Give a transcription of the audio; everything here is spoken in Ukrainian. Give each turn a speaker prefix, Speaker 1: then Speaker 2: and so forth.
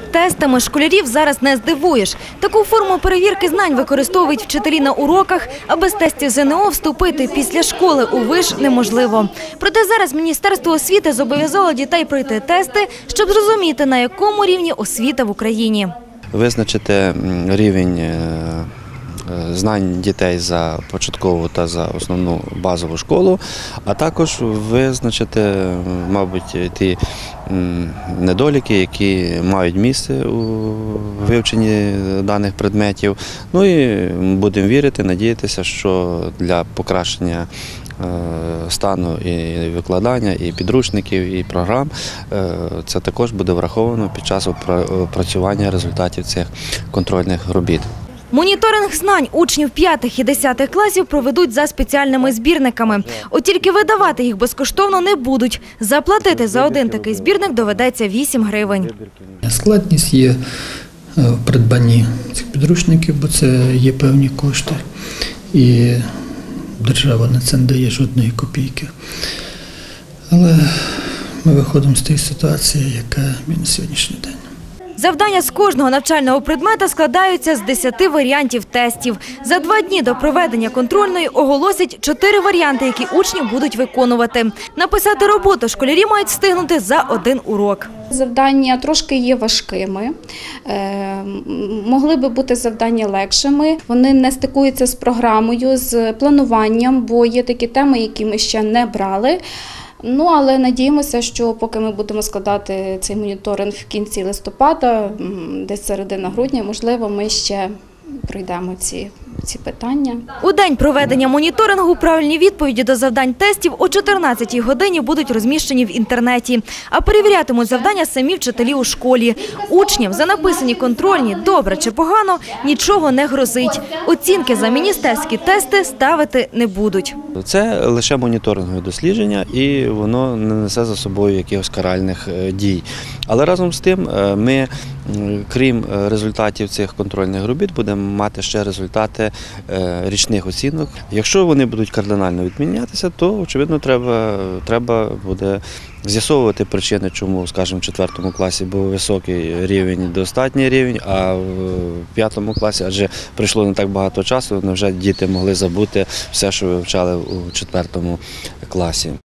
Speaker 1: Тестами школярів зараз не здивуєш. Таку форму перевірки знань використовують вчителі на уроках, а без тестів ЗНО вступити після школи у виш неможливо. Проте зараз Міністерство освіти зобов'язало дітей пройти тести, щоб зрозуміти, на якому рівні освіта в Україні.
Speaker 2: Визначити рівень знань дітей за початкову та за основну базову школу, а також визначити, мабуть, ті недоліки, які мають місце у вивченні даних предметів. Ну і будемо вірити, надіятися, що для покращення стану і викладання, і підручників, і програм це також буде враховано під час опрацювання результатів цих контрольних робіт.
Speaker 1: Моніторинг знань учнів 5 і 10 класів проведуть за спеціальними збірниками. От тільки видавати їх безкоштовно не будуть. Заплатити за один такий збірник доведеться 8 гривень.
Speaker 3: Складність є в придбанні цих підручників, бо це є певні кошти. І держава на це не дає жодної копійки. Але ми виходимо з тієї ситуації, яка є на сьогоднішній день.
Speaker 1: Завдання з кожного навчального предмета складаються з 10 варіантів тестів. За 2 дні до проведення контрольної оголосять 4 варіанти, які учні будуть виконувати. Написати роботу школярі мають встигнути за 1 урок.
Speaker 4: Завдання трошки є важкими, могли би бути завдання легшими. Вони не стикуються з програмою, з плануванням, бо є такі теми, які ми ще не брали. Ну, але надіємося, що поки ми будемо складати цей моніторинг в кінці листопада, десь середина грудня, можливо, ми ще пройдемо ці питання.
Speaker 1: У день проведення моніторингу правильні відповіді до завдань тестів о 14-й годині будуть розміщені в інтернеті. А перевірятимуть завдання самі вчителі у школі. Учням за написані контрольні «добре» чи «погано» нічого не грозить. Оцінки за міністерські тести ставити не будуть.
Speaker 2: Це лише моніторингове дослідження і воно не несе за собою якихось каральних дій. Але разом з тим ми, крім результатів цих контрольних робіт, будемо мати ще результати річних оцінок. Якщо вони будуть кардинально відмінятися, то, очевидно, треба буде з'ясовувати причини, чому, скажімо, в 4 класі був високий рівень, достатній рівень, а в 5 класі, адже пройшло не так багато часу, невже діти могли забути все, що вивчали у 4 класі.